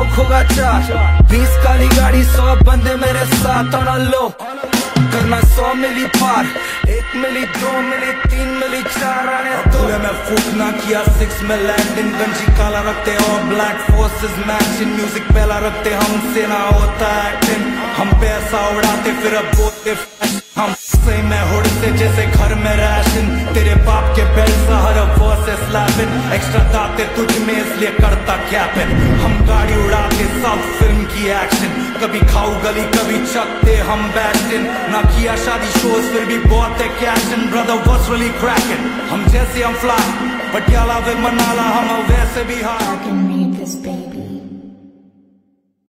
Coke होगा 4, 20 काली गाड़ी 100 बंदे मेरे साथ ऑन लो, करना 100 मिली पार, 1 मिली 2 मिली 3 मिली 4 आने दो। मैं फूकना किया 6 में लैंडिंग, गंजी काला रखते और ब्लैक फोर्सेस मैचिंग, म्यूजिक पहला रखते हमसे ना होता एक्टिंग, हम पैसा उड़ाते फिर अब बोलते हम सही में हुड से जैसे घर में राशन, तेरे बाप के बेल्ट सहारा वर्सेस स्लैपिंग, एक्स्ट्रा दाते तुझ में इसलिए करता कैपिंग, हम गाड़ी उड़ाते सब फिल्म की एक्शन, कभी खाऊ गली कभी चकते हम बैटिंग, ना किया शादी शोज फिर भी बहुत है कैशन, ब्रदर व्हाट्स रियली क्रैकिंग, हम जैसे हम फ्लाई पटियाला वे मनाला हम वैसे भी हार।